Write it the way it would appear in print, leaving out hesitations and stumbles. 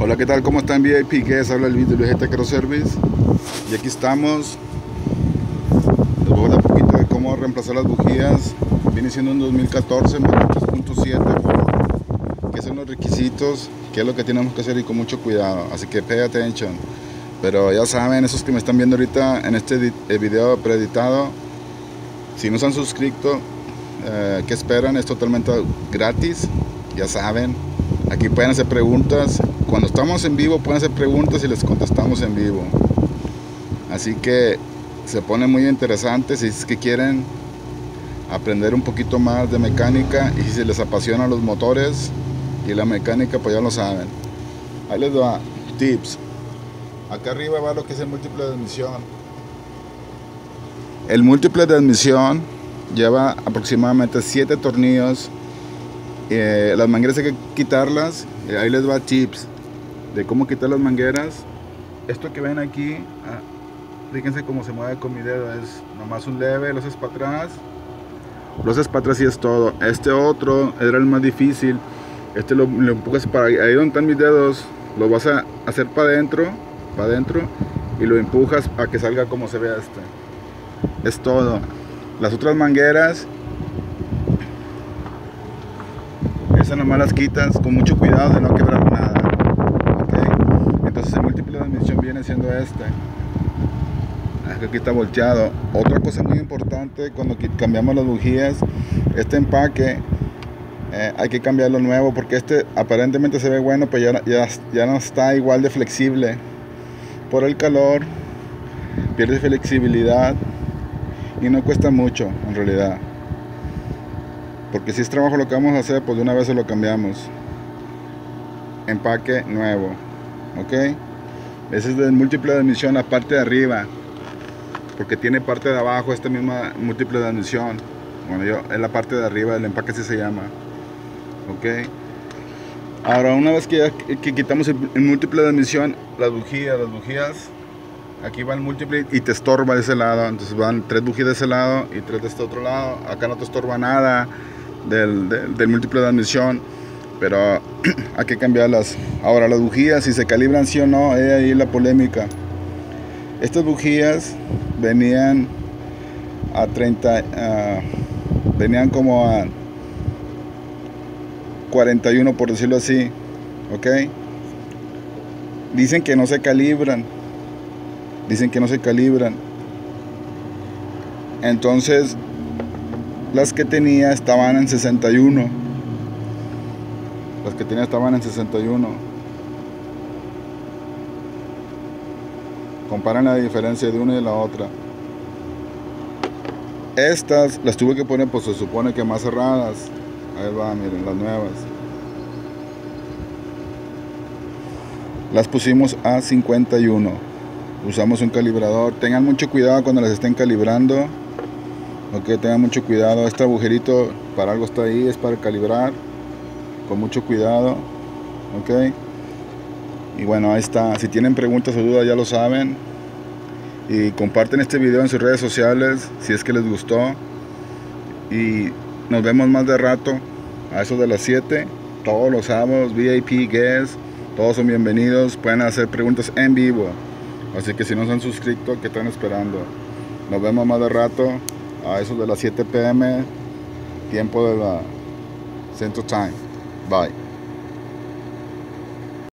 Hola, ¿qué tal? ¿Cómo están VIP Guests? Habla el vídeo de GT Cross Service. Y aquí estamos. Les voy a hablar un poquito de cómo reemplazar las bujías. Viene siendo un 2014 modelo 3.7, que son los requisitos, qué es lo que tenemos que hacer y con mucho cuidado. Así que pay attention. Pero ya saben, esos que me están viendo ahorita en este video preeditado, si no se han suscrito, ¿qué esperan? Es totalmente gratis. Ya saben, aquí pueden hacer preguntas. Cuando estamos en vivo pueden hacer preguntas y les contestamos en vivo. Así que se pone muy interesante si es que quieren aprender un poquito más de mecánica, y si les apasionan los motores y la mecánica, pues ya lo saben. Ahí les va tips. Acá arriba va lo que es el múltiple de admisión. El múltiple de admisión lleva aproximadamente 7 tornillos. Las mangueras hay que quitarlas. Ahí les va tips de cómo quitar las mangueras. Esto que ven aquí, fíjense cómo se mueve con mi dedo, es nomás un leve, lo haces para atrás, y es todo. Este otro era el más difícil. Este lo empujas para ahí donde están mis dedos, lo vas a hacer para adentro, y lo empujas a que salga como se ve este. Es todo. Las otras mangueras, esas nomás las quitas con mucho cuidado de no quebrar nada. Entonces el múltiple de admisión viene siendo este. Aquí está volteado. Otra cosa muy importante cuando cambiamos las bujías, este empaque hay que cambiarlo nuevo, porque este aparentemente se ve bueno, pero ya no está igual de flexible. Por el calor pierde flexibilidad y no cuesta mucho en realidad, porque si es trabajo lo que vamos a hacer, pues de una vez se lo cambiamos. Empaque nuevo. Ok, ese es del múltiple de admisión, la parte de arriba, porque tiene parte de abajo esta misma múltiple de admisión. Bueno, es la parte de arriba del empaque, así se llama. Ok, ahora una vez que quitamos el múltiple de admisión, las bujías, aquí va el múltiple y te estorba de ese lado. Entonces van 3 bujías de ese lado y 3 de este otro lado. Acá no te estorba nada del múltiple de admisión, pero hay que cambiarlas. Ahora las bujías, si se calibran sí o no, es ahí la polémica. Estas bujías venían a 30, venían como a 41, por decirlo así. Ok, dicen que no se calibran, entonces las que tenía estaban en 61. Comparan la diferencia de una y de la otra. Estas las tuve que poner, pues se supone que más cerradas. Ahí va, miren, las nuevas las pusimos a 51. Usamos un calibrador. Tengan mucho cuidado cuando las estén calibrando. Ok, tengan mucho cuidado. Este agujerito para algo está ahí, es para calibrar. Con mucho cuidado. Ok, y bueno, ahí está. Si tienen preguntas o dudas, ya lo saben, y comparten este video en sus redes sociales si es que les gustó. Y nos vemos más de rato, a eso de las 7, todos los sábados. VIP Guests, todos son bienvenidos, pueden hacer preguntas en vivo. Así que si no se han suscrito, ¿qué están esperando? Nos vemos más de rato, a eso de las 7 p.m. tiempo de la Central Time. Bye.